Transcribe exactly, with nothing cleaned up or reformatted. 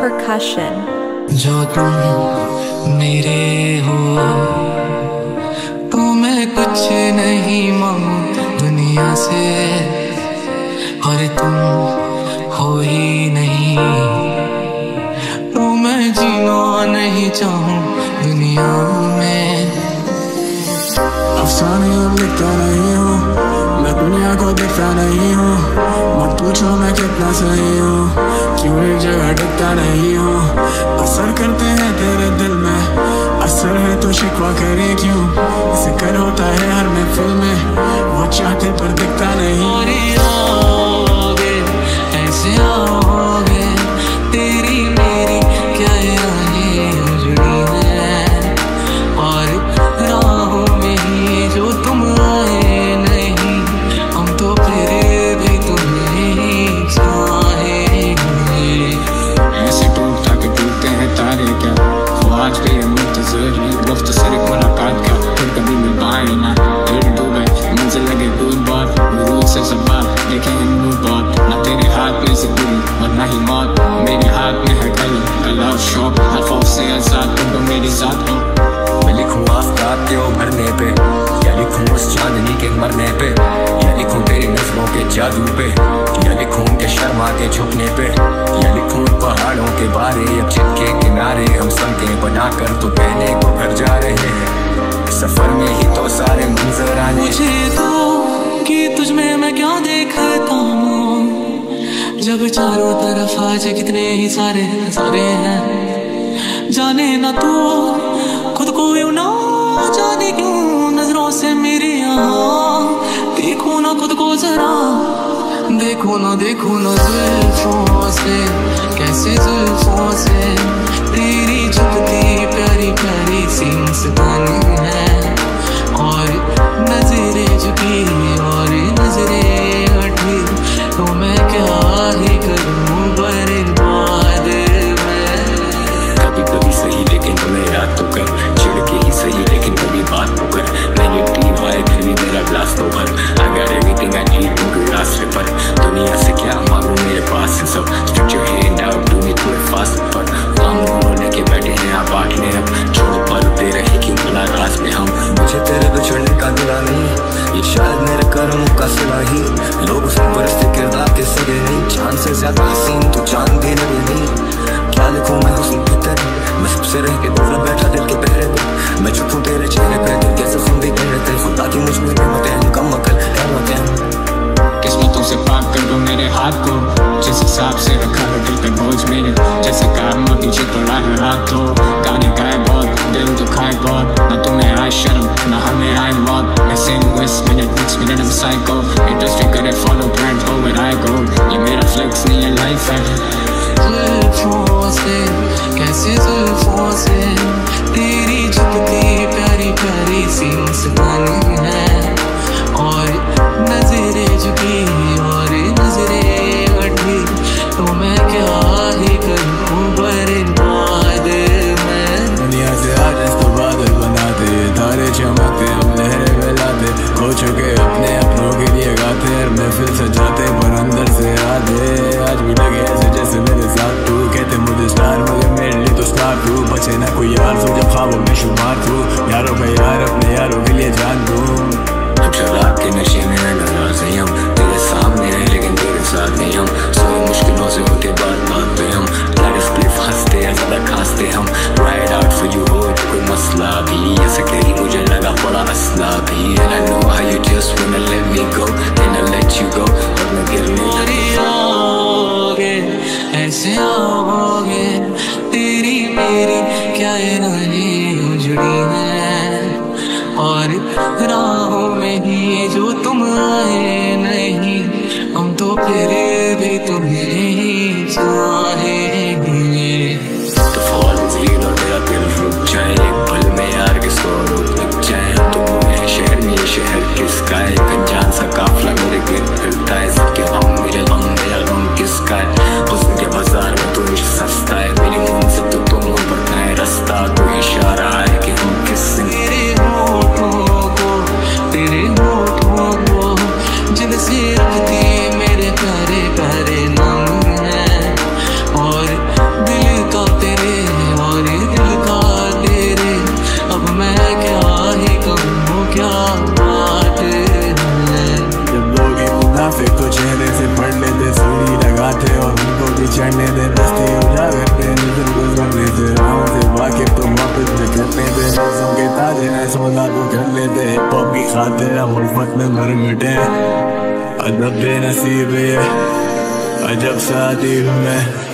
percussion. जो तुम मेरे हो तो मैं कुछ नहीं मांगू दुनिया से, और तुम हो ही नहीं तो मैं जीना नहीं चाहूँ दुनिया में। अफसाने अब लिखता नहीं हूँ, मैं दुनिया को दिखता नहीं हूँ। मत पूछो मैं कितना सही हूँ, क्यों एक जगह टिकता नहीं हूँ। असर करते हैं तेरे दिल में, असर है तो शिकवा करे क्यों। जिक्र होता है हर महफिल में, वो चाहते पर दिखता नहीं। और आओगे ऐसे आओगे, तेरी मेरी क्या राहें उजड़ी हैं, और राहों में ही जो तुम आए नहीं, हम तो फिर भी तुम्हें ही चाहेंगे। ऐसे टूटता के टूटते हैं तारे क्या, वो आज भी है मुंतज़िर वक्त से एक मुलाकात का। फिर कभी मिल पाए ना, फिर डूबे मंजिल लगे दूर बहुत, रूह से सवाल देखें नूर बहुत। ना तेरे हाथ में जिंदगी और ना ही मौत, मेरे हाथ में है कलम कला और शौक। हर खौफ से आजाद तुम तो मेरी जात हो। मैं लिखूँ आफताब के उभरने पे, या लिखूँ उस चांदनी के मरने पे, या लिखूँ तेरी नज़रों के जादू पे, या लिखूँ के शर्मा के झुकने पे, या लिखूँ पहाड़ों के बारे अब छिटके किनारे हम संगते बनाकर तो पहले को घर जा रहे हैं। सफर में ही तो सारे मंजर आने। मुझे तो कि तुझ में मैं क्या देखता हूँ, जब चारों तरफ आज कितने ही सारे नजारे हैं। जाने ना तू खुद को यूं ना जाने क्यों, नजरों से मेरी यहाँ देखो ना खुद को जरा, देखो ना देखो ना जुल्फों से, कैसे जुल्फों से तेरी झुकती प्यारी प्यारी सी मुस्कान है। और नजरें झुकी और नजरें हटी तो मैं क्या ही करूँ बर्बाद में। कभी कभी सही लेकिन तुम्हें याद तो कर, चिढ़ के ही सही लेकिन कभी बात तो कर। मैंने टीम आए फिर भी मेरा ग्लास तो भर, अगर एवरीथिंग आई नीड तुम रास्ते पर। दुनिया से क्या मांगू मेरे पास है सब, stretch your hand out to me थोड़े फास्ट पर। हम दोनों लेके बैठे हैं आप बांटने अब, छोड़ो पर दे रहे क्यों भला राज में हम। मुझे तेरे बिछड़ने का दिला नहीं, ये शायद मेरे कर्मों का सिला ही। लोग उसमें बरसते किरदार के सगे नहीं, चांद से ज्यादा हसीन तो चांद भी लगे नहीं। क्या लिखूं मैं हुस्न की तरह, मैं सबसे रह के दूर बैठा दिल के पहरे पे। मैं छुपूं तेरे चेहरे पे दिल के जख्म भी गहरे थे, खुदा की मुझ में हिम्मत है कम अकल रहमत है। किस्मतों से पाक कर दो मेरे हाथ को, जिस हिसाब से रखा है दिल पे बोझ मेरे। जैसे कारम पीछे पड़ा है हाथ तो, गाने गाए बहुत दिल दुखाए बहुत। ना तुम्हें आए शर्म ना हमें आए मौत, मैं सेम इस मिनट नेक्स्ट मिनट हम साइको। इंडस्ट्री करे फॉलो ब्रांड हो वेयर आई गो, ये मेरा फ्लेक्स नहीं है लाइफ है। जुल्फों से कैसे जुल्फों से तेरी झुकती प्यारी प्यारी सी मुस्कान है। और नजरें झुकी और नजरें हटी तो मैं क्या ही करूँ बर्बाद में। दुनिया से आज तो बादल बनाते, तारे चमकते हम लहरें मिलाते। खो चुके अपने अपनों के लिए गाते, हर महफिल सजाते पर अंदर से आधे। आज भी लगे ऐसे जैसे मेरे साथ तू, कहते मुझे स्टार मगर मेरे लिए तो स्टार तू। बचे ना कोई यार सो जब ख्वाबों में शुमार तू, यारों का यार अपने यारों के लिए जान दूं। शराब के नशे में है नाराज हैं हम, तेरे सामने हैं लेकिन तेरे साथ नहीं हम। सोए मुश्किलों से होते बात बात पे हम, लाइट स्प्लिफ हंसते हैं ज्यादा खांसते हम। राइड आउट फॉर यू हो तो कोई मसला भी, ऐसे कहीं मुझे लगा पड़ा असला भी। And I know how you just wanna let me go, then I let you go, और मैं गिरने आओगे ऐसे आओगे, तेरी मेरी क्या राहें उजड़ी हैं, और राहों में ही जो तुम आए नहीं, हम तो फिर भी तुम्हें ही चाहेंगे। तो फॉल इज लीड और मेरा दिल रुक जाए एक पल में यार, किसको रोक लग जाए। हम तो घूमे शहर में, ये शहर किसका है। एक अनजान सा काफिला मेरे गिर फिरता है, सबके गम मेरे गम मेरा गम किसका है। हुस्न के बाजार में तू चढ़ने दे बस्ती उजागर पे नजर गुजरने दे राहों से वाकिफ तो वापस में करने दे रोज़ों के ताजे न सौदा तो कर लेते पॉपी खाते हम उल्फत में मर मिटे अदब बेनसीब है अजब शादी हूँ मैं।